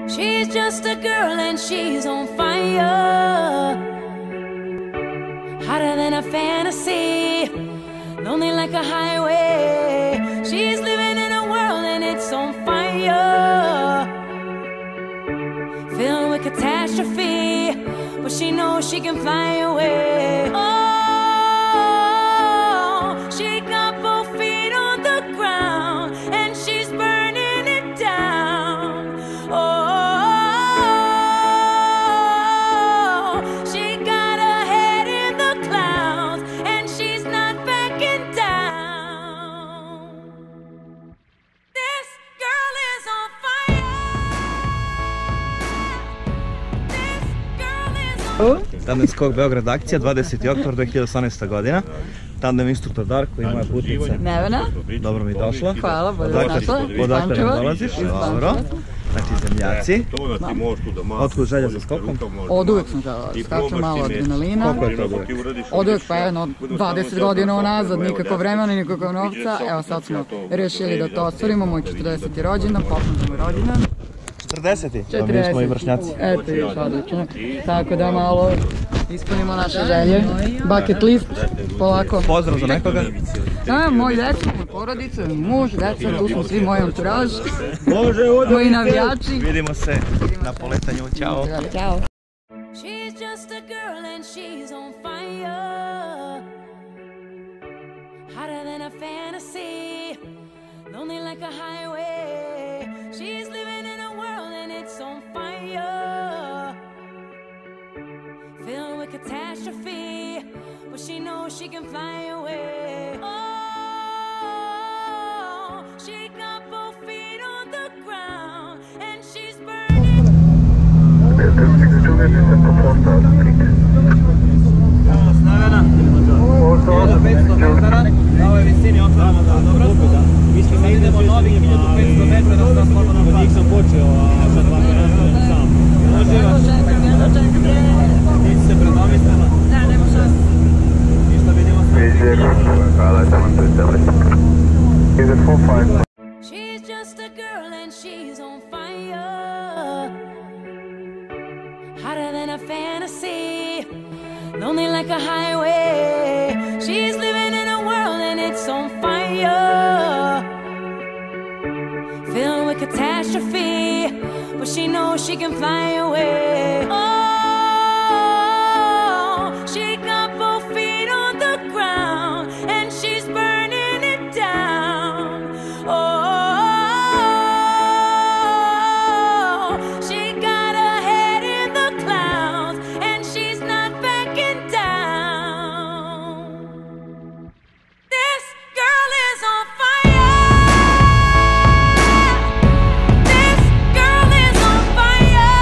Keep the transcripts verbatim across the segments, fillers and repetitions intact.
She's just a girl and she's on fire, hotter than a fantasy, lonely like a highway. She's living in a world and it's on fire, filled with catastrophe, but she knows she can fly away. Oh, she got both feet on the ground and she's burning it down. Oh, she got her head in the clouds and she's not backing down. This girl is on fire. This girl is on fire. Tandem skok Beograd akcija, dvadeseti oktobar dve hiljade osamnaeste godina. Tandem instruktor Darko i moja putnica Nevena. Dobro mi došla. Hvala, bolje vas našla. Odakle nam dolaziš? Dobro. Znači zemljaci. Otkud želja za skokom? Od uvek sam želela, skačem malo adrenalina. Koliko je to uvek? Od uvek pa jedno dvadeset godina unazad, nikako vremena, nikako novca. Evo sad smo rešili da to ostvarimo, moj četrdeseti rođendan, popnuti moj rođendan. četrdeseti? četrdeseti. Mi smo i vršnjaci. Eto još odlično. Tako da malo ispunimo naše želje. Bucket list, polako. Pozdrav za nekoga. A, moj deca, moj porodica, muž, deca, tu smo svi moji anturaž. Može, moji navijači. Vidimo se na poletanju. Ćao. Ćao. She's just a girl and she's on fire, hotter than a fantasy, lonely like a highway. She's living in a world and it's on fire, filled with catastrophe, but she knows she can fly away. Oh, she got both feet on the ground and she's burning. Snevena, hiljadu petsto metara, na ovoj visini otvaramo za dobro. Mi smo sad idemo novih hiljadu petsto metara sa Slobodan Pad. Njih sam počeo, a sad vam je sam. Može vas? Nisi se predomislila? Da, nema šanse. Ništa vidimo sam. She's just a girl and she's on fire, hotter than a fantasy, lonely like a highway. She's living in a world and it's on fire, filled with catastrophe, but she knows she can fly away. Oh, she got both feet on the ground and she's burning it down. Oh, she got her head in the clouds and she's not backing down. This girl is on fire. This girl is on fire.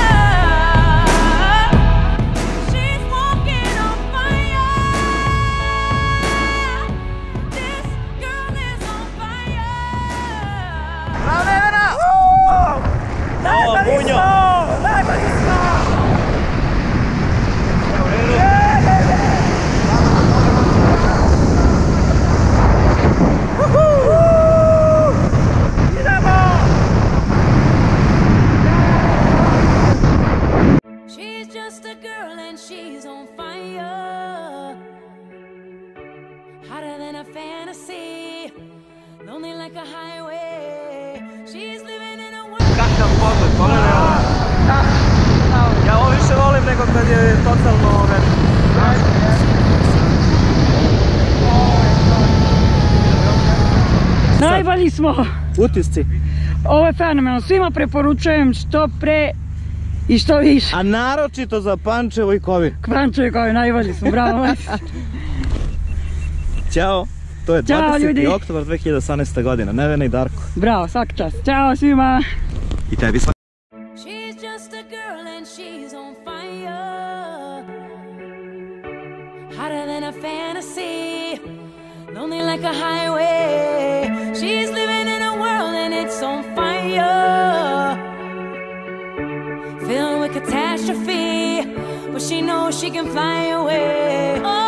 She's walking on fire. This girl is on fire. Bravo, Nevena! Najbolji smo! Najbolji smo! She's just a girl and she's on fire, hotter than a fantasy, lonely like a highway. She's living in a world. Kakav pogled, pogledaj ovo. Ja ovo više volim nego kad je totalno ven. Najbolji smo. Utisci. Ovo je fenomenalno. Svima preporučujem što pre i što više. A naročito za Pančevo i Kovin. Pančevo i Kovin, najbolji smo. Bravo. Ćao. To je Ćao, dvadeseti ljudi. oktobar dve hiljade osamnaeste godina. Nevena i Darko. Bravo, svaka čast. Ćao svima. I tebi svaki. She's just a girl and she's on fire, hotter than a fantasy, lonely like a highway. She's living in a world and it's on fire, filled with catastrophe, but she knows she can fly away. Oh,